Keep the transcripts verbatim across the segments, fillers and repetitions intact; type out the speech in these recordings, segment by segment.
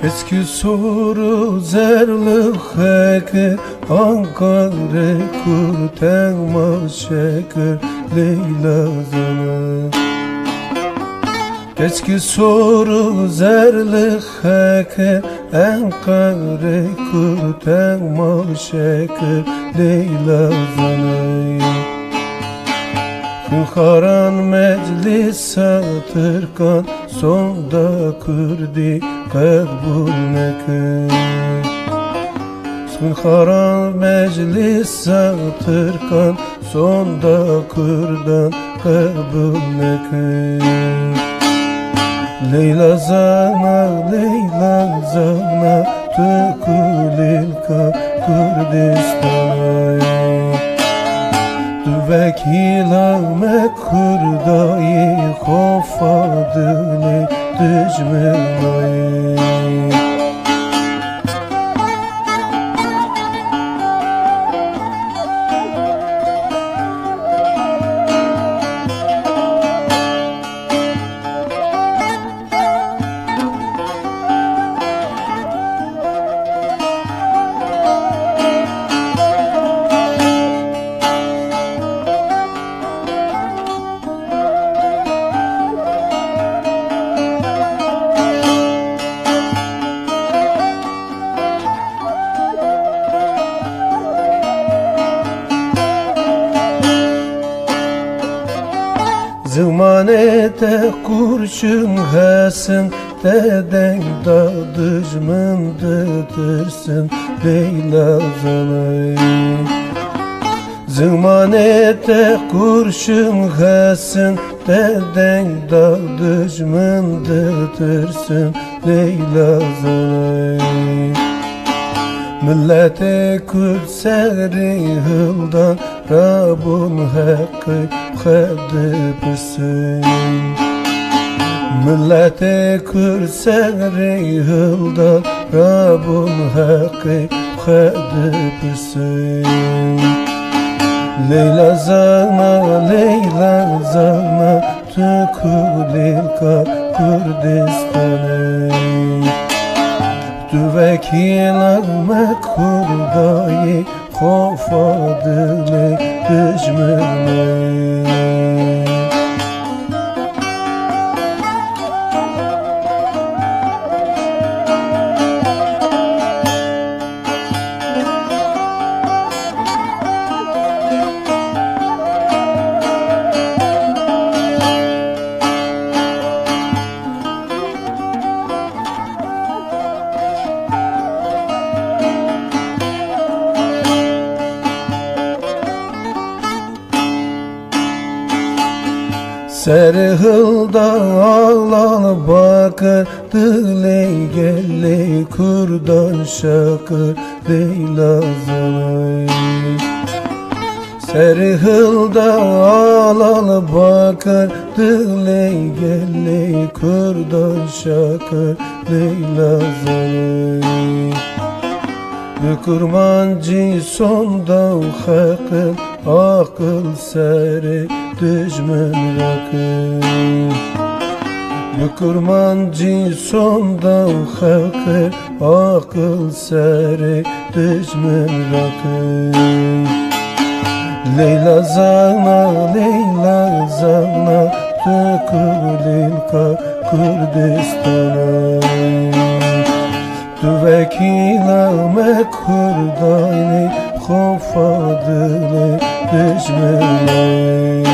Eski soru zerli heke Ankara kurten maşekir Leyla zana Eski soru zerli heke Ankara kurten maşekir Leyla zana Haran meclis satırkan sonda kurdi kabul nekir Haran meclis satırkan sonda kurdan kabul nekir Leyla zana, Leyla zana Tükulilka Kurdistan'a Vekilame kurdayı Khofadili düşmanayı Zımanete kurşun hesin Deden da düşmandıtırsın Leyla zanay Zımanete kurşun hesin Deden da düşmandıtırsın Leyla zanay Millete Kürt seri hıldan Rabbun hakkı khedipsin Millete Kürt seri hıldan Rabbun hakkı khedipsin Leyla zana, Leyla zana Tükulilka Kürdistan'a Tüvekilame kurdayı Khofadili düşmanayı Serhılda ağlan bakır Dile gelle kurdan şakır Leyla zanay Serhılda ağlan bakır Dile gelle kurdan şakır Leyla zanay Bükürmancı sonda hakkın Akıl seri düşman rakı Bükürmancı sonda hakkı Akıl seri düşman rakı Leyla zana, Leyla zana Tükulilka Kürdistan'a Tüvekilame kurdayı Khofadili düşmanayı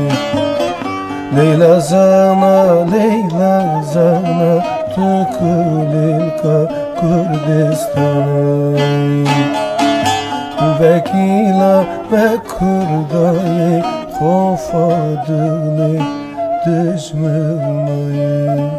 Leyla zana, Leyla zana Tükulilka Kürdistan'a Tüvekilame kurdayı Khofadili düşmanayı